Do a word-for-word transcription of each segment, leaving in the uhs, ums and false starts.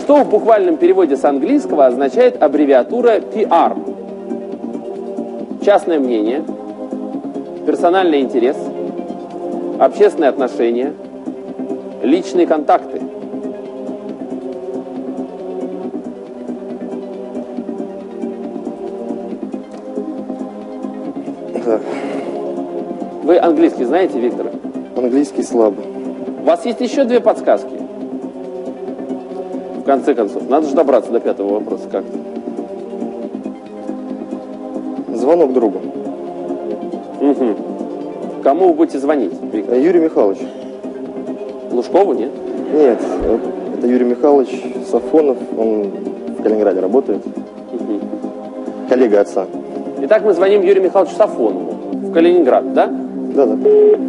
Что в буквальном переводе с английского означает аббревиатура пи ар? Частное мнение, персональный интерес, общественные отношения, личные контакты. Так. Вы английский знаете, Виктор? Английский слабо. У вас есть еще две подсказки. В конце концов, надо же добраться до пятого вопроса как-то. Звонок другу. Угу. Кому вы будете звонить, Виктор? Юрий Михайлович. Лужкову, нет? Нет, это Юрий Михайлович Сафонов, он в Калининграде работает. Угу. Коллега отца. Итак, мы звоним Юрию Михайловичу Сафонову в Калининград, да? Да, да.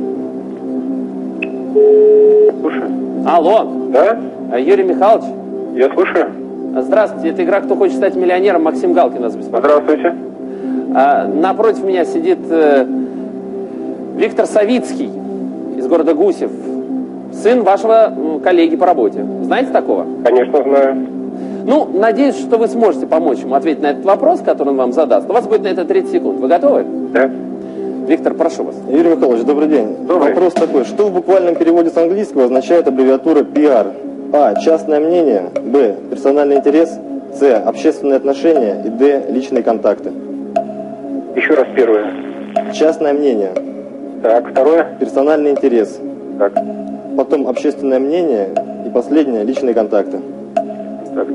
Слушаю. Алло. Да? Юрий Михайлович? Я слушаю. Здравствуйте, это игра «Кто хочет стать миллионером», Максим Галкин нас беспокоит. Здравствуйте. А, напротив меня сидит э, Виктор Савицкий из города Гусев, сын вашего э, коллеги по работе. Знаете такого? Конечно, знаю. Ну, надеюсь, что вы сможете помочь ему ответить на этот вопрос, который он вам задаст. У вас будет на это тридцать секунд. Вы готовы? Да. Виктор, прошу вас. Юрий Михайлович, добрый день. Добрый. Вопрос такой, что в буквальном переводе с английского означает аббревиатура пи ар? А. Частное мнение. Б. Персональный интерес. С. Общественные отношения. И Д. Личные контакты. Еще раз первое. Частное мнение. Так, второе. Персональный интерес. Так, Потом общественное мнение. И последнее. Личные контакты. так.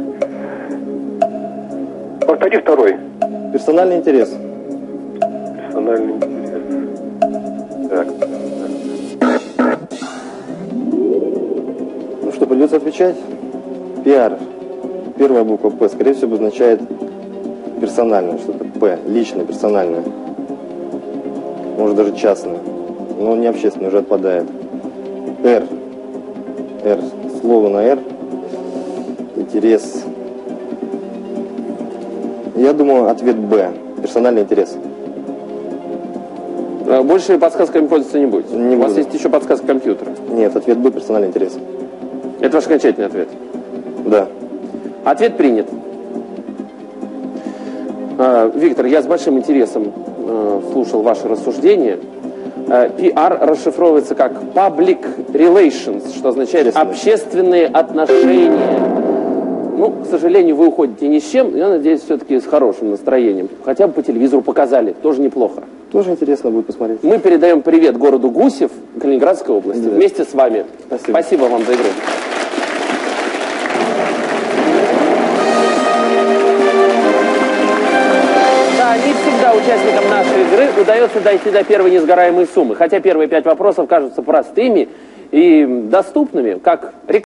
Повтори второй. Персональный интерес. Персональный интерес. Так, так. Ну что, придется отвечать? пи ар. Первая буква П, скорее всего, обозначает персональное, что-то П, личное, персональное. Может, даже частное. Но не общественное, уже отпадает. Р. Р. Слово на Р. Интерес. Я думаю, ответ Б. Персональный интерес. А, больше подсказками пользоваться не будете? Не У вас буду. есть еще подсказка компьютера. Нет, ответ Б. Персональный интерес. Это ваш окончательный ответ? Да. Ответ принят. А, Виктор, я с большим интересом а, слушал ваши рассуждения. А, пи ар расшифровывается как Public Relations, что означает Общественные. общественные отношения. Ну, к сожалению, вы уходите ни с чем. Я надеюсь, все-таки с хорошим настроением. Хотя бы по телевизору показали. Тоже неплохо. Тоже интересно будет посмотреть. Мы передаем привет городу Гусев, Калининградской области. Привет. Вместе с вами. Спасибо. Спасибо вам за игру. Да, не всегда участникам нашей игры удается дойти до первой несгораемой суммы. Хотя первые пять вопросов кажутся простыми и доступными, как реклама.